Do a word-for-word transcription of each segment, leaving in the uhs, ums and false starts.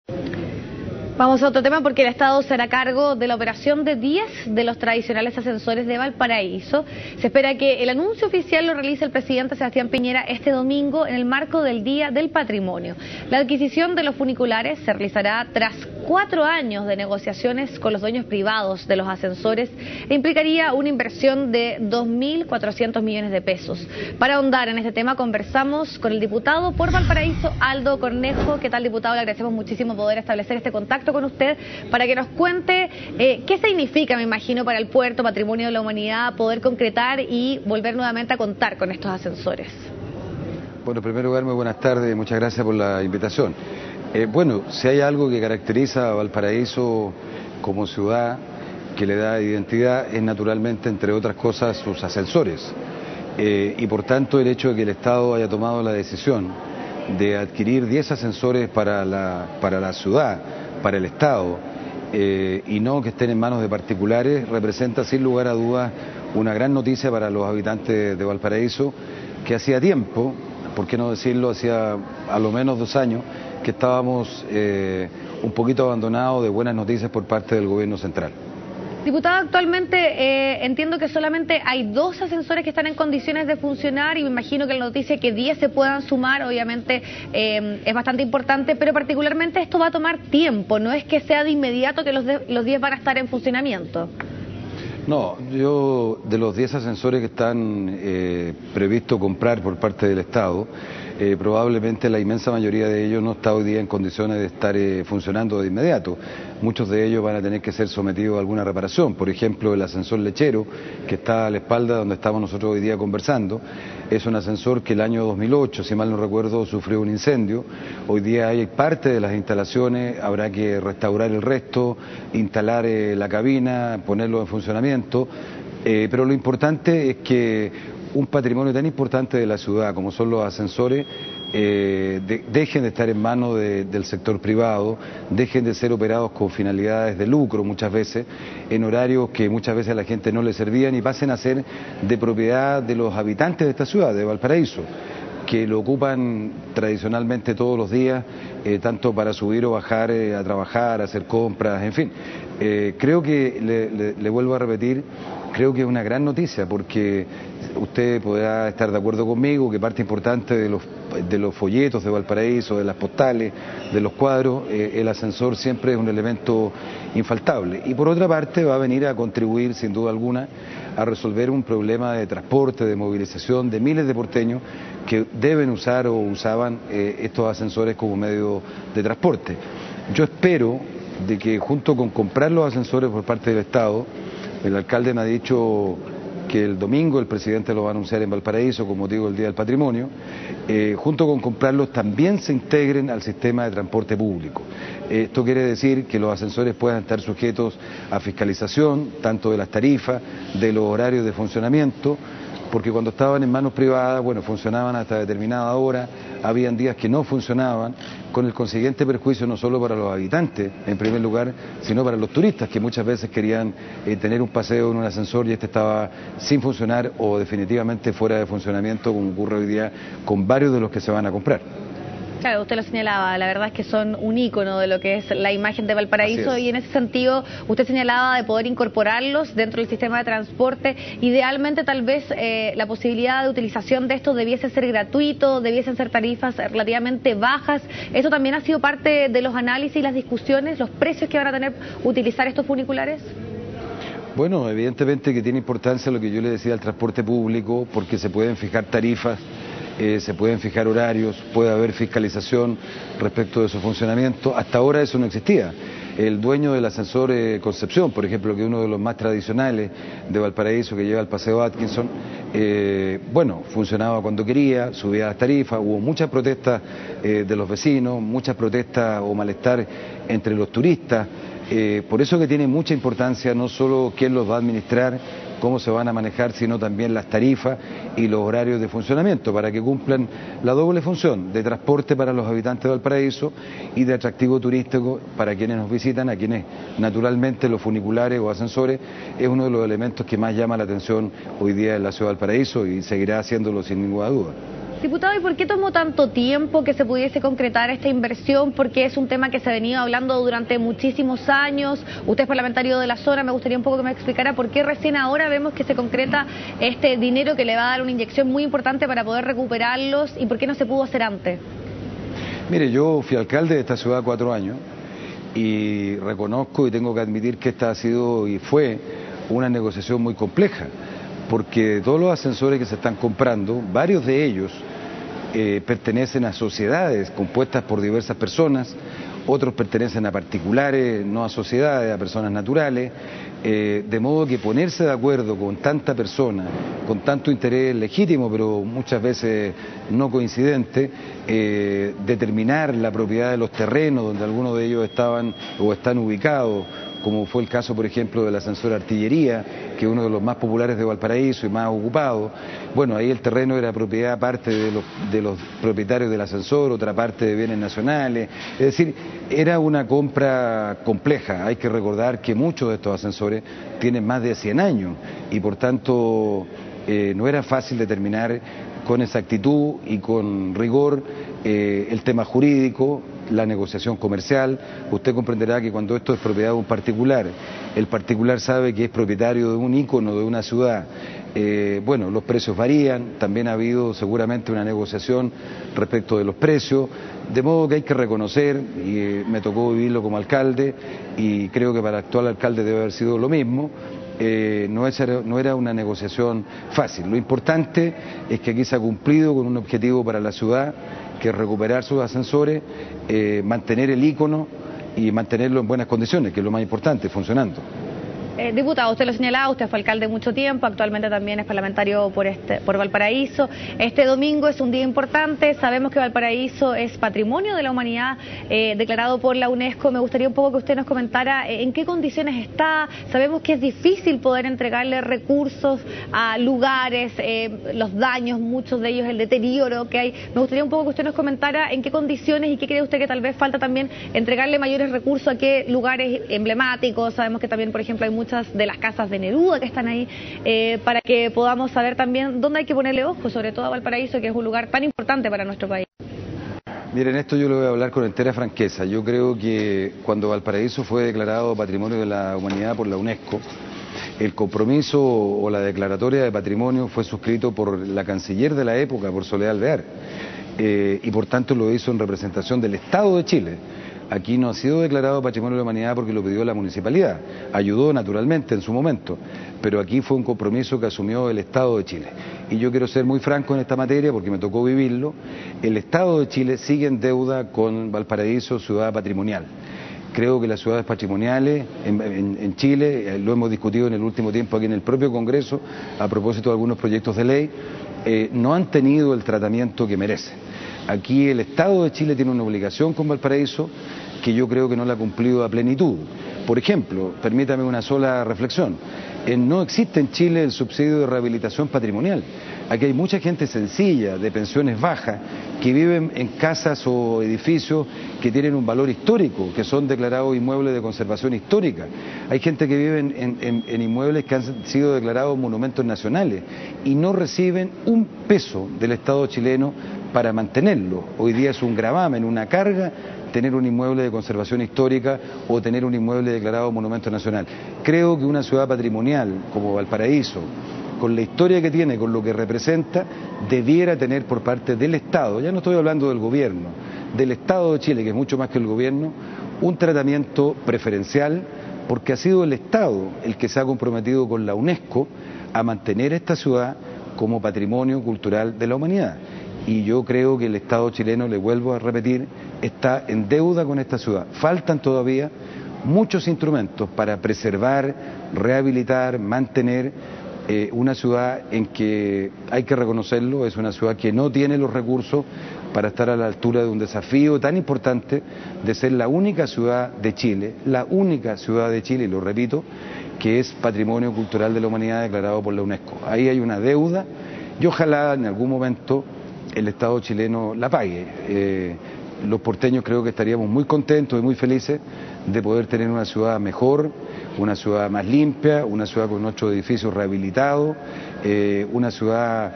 Vamos a otro tema porque el Estado se hará cargo de la operación de diez de los tradicionales ascensores de Valparaíso. Se espera que el anuncio oficial lo realice el presidente Sebastián Piñera este domingo en el marco del Día del Patrimonio. La adquisición de los funiculares se realizará tras cuatro años de negociaciones con los dueños privados de los ascensores e implicaría una inversión de dos mil cuatrocientos millones de pesos. Para ahondar en este tema conversamos con el diputado por Valparaíso, Aldo Cornejo. ¿Qué tal, diputado? Le agradecemos muchísimo poder establecer este contacto con usted para que nos cuente eh, qué significa, me imagino, para el puerto, patrimonio de la humanidad, poder concretar y volver nuevamente a contar con estos ascensores. Bueno, en primer lugar, muy buenas tardes, muchas gracias por la invitación. Eh, bueno, si hay algo que caracteriza a Valparaíso como ciudad, que le da identidad, es naturalmente, entre otras cosas, sus ascensores. Eh, y por tanto, el hecho de que el Estado haya tomado la decisión de adquirir diez ascensores para la, para la ciudad, para el Estado, eh, y no que estén en manos de particulares, representa sin lugar a dudas una gran noticia para los habitantes de Valparaíso, que hacía tiempo, por qué no decirlo, hacía a lo menos dos años, que estábamos eh, un poquito abandonados de buenas noticias por parte del gobierno central. Diputado, actualmente eh, entiendo que solamente hay dos ascensores que están en condiciones de funcionar y me imagino que la noticia que diez se puedan sumar obviamente eh, es bastante importante, pero particularmente esto va a tomar tiempo, no es que sea de inmediato que los, de, los diez van a estar en funcionamiento. No, yo de los diez ascensores que están eh, previsto comprar por parte del Estado, eh, probablemente la inmensa mayoría de ellos no está hoy día en condiciones de estar eh, funcionando de inmediato. Muchos de ellos van a tener que ser sometidos a alguna reparación. Por ejemplo, el ascensor lechero, que está a la espalda donde estamos nosotros hoy día conversando, es un ascensor que el año dos mil ocho, si mal no recuerdo, sufrió un incendio. Hoy día hay parte de las instalaciones, habrá que restaurar el resto, instalar eh, la cabina, ponerlo en funcionamiento, eh, pero lo importante es que un patrimonio tan importante de la ciudad como son los ascensores eh, de, dejen de estar en manos de, del sector privado, dejen de ser operados con finalidades de lucro muchas veces, en horarios que muchas veces a la gente no le servían, y pasen a ser de propiedad de los habitantes de esta ciudad, de Valparaíso, que lo ocupan tradicionalmente todos los días, eh, tanto para subir o bajar eh, a trabajar, a hacer compras, en fin. Eh, creo que, le, le, le vuelvo a repetir, creo que es una gran noticia, porque usted podrá estar de acuerdo conmigo que parte importante de los, de los folletos de Valparaíso, de las postales, de los cuadros, eh, el ascensor siempre es un elemento infaltable. Y por otra parte va a venir a contribuir, sin duda alguna, a resolver un problema de transporte, de movilización de miles de porteños que deben usar o usaban eh, estos ascensores como medio de transporte. Yo espero de que junto con comprar los ascensores por parte del Estado, el alcalde me ha dicho que el domingo el presidente lo va a anunciar en Valparaíso con motivo del Día del Patrimonio, eh, junto con comprarlos también se integren al sistema de transporte público. Esto quiere decir que los ascensores puedan estar sujetos a fiscalización, tanto de las tarifas, de los horarios de funcionamiento, porque cuando estaban en manos privadas, bueno, funcionaban hasta determinada hora, habían días que no funcionaban, con el consiguiente perjuicio no solo para los habitantes, en primer lugar, sino para los turistas, que muchas veces querían eh, tener un paseo en un ascensor y este estaba sin funcionar o definitivamente fuera de funcionamiento, como ocurre hoy día con varios de los que se van a comprar. Claro, usted lo señalaba, la verdad es que son un ícono de lo que es la imagen de Valparaíso y en ese sentido usted señalaba de poder incorporarlos dentro del sistema de transporte. Idealmente tal vez eh, la posibilidad de utilización de estos debiese ser gratuito, debiesen ser tarifas relativamente bajas. ¿Eso también ha sido parte de los análisis y las discusiones, los precios que van a tener utilizar estos funiculares? Bueno, evidentemente que tiene importancia lo que yo le decía al transporte público, porque se pueden fijar tarifas, Eh, se pueden fijar horarios, puede haber fiscalización respecto de su funcionamiento. Hasta ahora eso no existía. El dueño del ascensor eh, Concepción, por ejemplo, que es uno de los más tradicionales de Valparaíso, que lleva al Paseo Atkinson, eh, bueno, funcionaba cuando quería, subía las tarifas, hubo muchas protestas eh, de los vecinos, muchas protestas o malestar entre los turistas. Eh, por eso que tiene mucha importancia no solo quién los va a administrar, cómo se van a manejar, sino también las tarifas y los horarios de funcionamiento, para que cumplan la doble función de transporte para los habitantes de Valparaíso y de atractivo turístico para quienes nos visitan, a quienes naturalmente los funiculares o ascensores es uno de los elementos que más llama la atención hoy día en la ciudad de Valparaíso y seguirá haciéndolo sin ninguna duda. Diputado, ¿y por qué tomó tanto tiempo que se pudiese concretar esta inversión? Porque es un tema que se ha venido hablando durante muchísimos años. Usted es parlamentario de la zona, me gustaría un poco que me explicara por qué recién ahora vemos que se concreta este dinero que le va a dar una inyección muy importante para poder recuperarlos y por qué no se pudo hacer antes. Mire, yo fui alcalde de esta ciudad cuatro años y reconozco y tengo que admitir que esta ha sido y fue una negociación muy compleja, porque todos los ascensores que se están comprando, varios de ellos eh, pertenecen a sociedades compuestas por diversas personas, otros pertenecen a particulares, no a sociedades, a personas naturales, eh, de modo que ponerse de acuerdo con tanta persona, con tanto interés legítimo, pero muchas veces no coincidente, eh, determinar la propiedad de los terrenos donde algunos de ellos estaban o están ubicados, como fue el caso, por ejemplo, del ascensor Artillería, que es uno de los más populares de Valparaíso y más ocupado. Bueno, ahí el terreno era propiedad parte de los, de los propietarios del ascensor, otra parte de bienes nacionales. Es decir, era una compra compleja. Hay que recordar que muchos de estos ascensores tienen más de cien años y por tanto eh, no era fácil determinar con exactitud y con rigor eh, el tema jurídico, la negociación comercial. Usted comprenderá que cuando esto es propiedad de un particular, el particular sabe que es propietario de un ícono, de una ciudad. Eh, bueno, los precios varían, también ha habido seguramente una negociación respecto de los precios, de modo que hay que reconocer, y eh, me tocó vivirlo como alcalde, y creo que para el actual alcalde debe haber sido lo mismo. Eh, no, es, no era una negociación fácil. Lo importante es que aquí se ha cumplido con un objetivo para la ciudad, que es recuperar sus ascensores, eh, mantener el ícono y mantenerlo en buenas condiciones, que es lo más importante, funcionando. Eh, diputado, usted lo señalaba, usted fue alcalde mucho tiempo, actualmente también es parlamentario por este por Valparaíso. Este domingo es un día importante, sabemos que Valparaíso es patrimonio de la humanidad eh, declarado por la UNESCO. Me gustaría un poco que usted nos comentara eh, en qué condiciones está. Sabemos que es difícil poder entregarle recursos a lugares, eh, los daños, muchos de ellos, el deterioro que hay. Me gustaría un poco que usted nos comentara en qué condiciones y qué cree usted que tal vez falta también entregarle mayores recursos a qué lugares emblemáticos. Sabemos que también, por ejemplo, hay muchos de las casas de Neruda que están ahí, eh, para que podamos saber también dónde hay que ponerle ojo, sobre todo a Valparaíso, que es un lugar tan importante para nuestro país. Miren, esto yo lo voy a hablar con entera franqueza. Yo creo que cuando Valparaíso fue declarado Patrimonio de la Humanidad por la UNESCO, el compromiso o la declaratoria de patrimonio fue suscrito por la canciller de la época, por Soledad Alvear, eh, y por tanto lo hizo en representación del Estado de Chile. Aquí no ha sido declarado Patrimonio de la Humanidad porque lo pidió la municipalidad, ayudó naturalmente en su momento, pero aquí fue un compromiso que asumió el Estado de Chile. Y yo quiero ser muy franco en esta materia porque me tocó vivirlo. El Estado de Chile sigue en deuda con Valparaíso, ciudad patrimonial. Creo que las ciudades patrimoniales en, en, en Chile, eh, lo hemos discutido en el último tiempo aquí en el propio Congreso, a propósito de algunos proyectos de ley, eh, no han tenido el tratamiento que merecen. Aquí el Estado de Chile tiene una obligación con Valparaíso que yo creo que no la ha cumplido a plenitud. Por ejemplo, permítame una sola reflexión, eh, no existe en Chile el subsidio de rehabilitación patrimonial. Aquí hay mucha gente sencilla, de pensiones bajas, que viven en casas o edificios que tienen un valor histórico, que son declarados inmuebles de conservación histórica. Hay gente que vive en, en, en inmuebles que han sido declarados monumentos nacionales y no reciben un peso del Estado chileno para mantenerlo. Hoy día es un gravamen, una carga, tener un inmueble de conservación histórica o tener un inmueble declarado monumento nacional. Creo que una ciudad patrimonial como Valparaíso, con la historia que tiene, con lo que representa, debiera tener por parte del Estado, ya no estoy hablando del gobierno, del Estado de Chile, que es mucho más que el gobierno, un tratamiento preferencial, porque ha sido el Estado el que se ha comprometido con la UNESCO a mantener esta ciudad como patrimonio cultural de la humanidad. Y yo creo que el Estado chileno, le vuelvo a repetir, está en deuda con esta ciudad. Faltan todavía muchos instrumentos para preservar, rehabilitar, mantener eh, una ciudad en que, hay que reconocerlo, es una ciudad que no tiene los recursos para estar a la altura de un desafío tan importante de ser la única ciudad de Chile, la única ciudad de Chile, y lo repito, que es Patrimonio Cultural de la Humanidad declarado por la UNESCO. Ahí hay una deuda y ojalá en algún momento el Estado chileno la pague. Eh, los porteños creo que estaríamos muy contentos y muy felices de poder tener una ciudad mejor, una ciudad más limpia, una ciudad con nuestros edificios rehabilitados, eh, una ciudad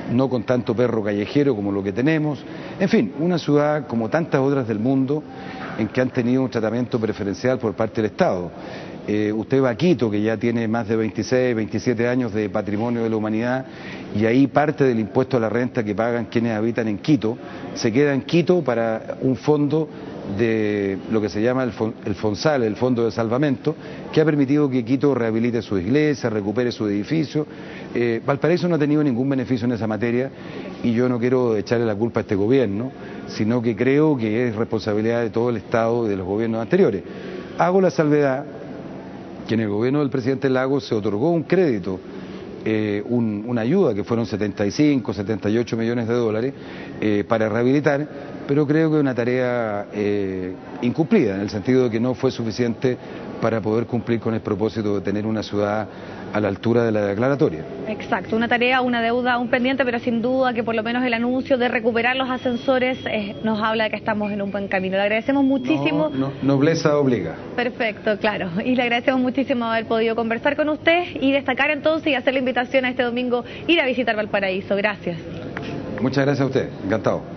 no con tanto perro callejero como lo que tenemos. En fin, una ciudad como tantas otras del mundo en que han tenido un tratamiento preferencial por parte del Estado. Eh, usted va a Quito, que ya tiene más de veintiséis, veintisiete años de patrimonio de la humanidad, y ahí parte del impuesto a la renta que pagan quienes habitan en Quito se queda en Quito para un fondo de lo que se llama el, Fon, el FONSAL, el Fondo de Salvamento, que ha permitido que Quito rehabilite sus iglesias, recupere su edificio. Eh, Valparaíso no ha tenido ningún beneficio en esa materia y yo no quiero echarle la culpa a este gobierno, sino que creo que es responsabilidad de todo el Estado y de los gobiernos anteriores. Hago la salvedad que en el gobierno del presidente Lagos se otorgó un crédito, eh, un, una ayuda que fueron setenta y cinco, setenta y ocho millones de dólares eh, para rehabilitar, pero creo que es una tarea eh, incumplida, en el sentido de que no fue suficiente para poder cumplir con el propósito de tener una ciudad a la altura de la declaratoria. Exacto, una tarea, una deuda, un pendiente, pero sin duda que por lo menos el anuncio de recuperar los ascensores eh, nos habla de que estamos en un buen camino. Le agradecemos muchísimo. No, no, nobleza obliga. Perfecto, claro. Y le agradecemos muchísimo haber podido conversar con usted y destacar entonces y hacer la invitación a este domingo ir a visitar Valparaíso. Gracias. Muchas gracias a usted, encantado.